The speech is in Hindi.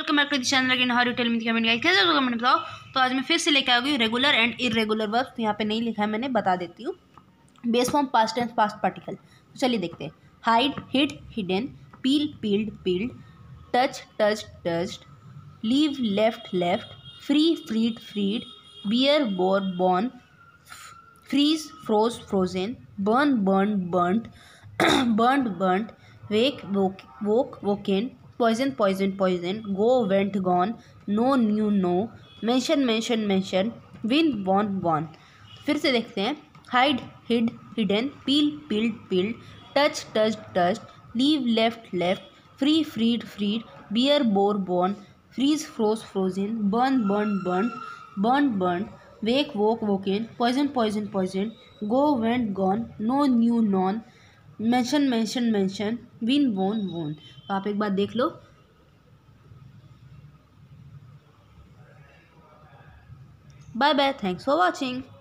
Welcome back to the channel again. How you tell me comment guys, कैसे हो कमेंट बताओ। तो आज मैं फिर से लेके आ गई रेगुलर एंड इरेगुलर वर्ब्स। तो यहाँ पे नहीं लिखा है मैंने, बता देती हूँ। Base form, past tense, past particle. तो चलिए देखते हैं। Hide, hid, hidden, peel, peeled, peeled, touch, touch, touched, leave, left, left, free, freed, freed, bear, bore, born, freeze, froze, frozen, burn, burn, burned, burned, burnt, wake, woke, woken, poison, poisoned, poisoned, go, went, gone, know, knew, know, mention, mention, mentioned, win, won, won। फिर से देखते हैं। hide, hid, hidden, peel, peeled, peeled, touch, touched, touched, leave, left, left, free, freed, freed, bear, bore, born, freeze, froze, frozen, burn, burned, burnt, burned, burnt, wake, woke, woken, poison, poisoned, poisoned, go, went, gone, know, knew, known, mention mention mention, win, won, won. तो आप एक बार देख लो। Bye bye, thanks for watching.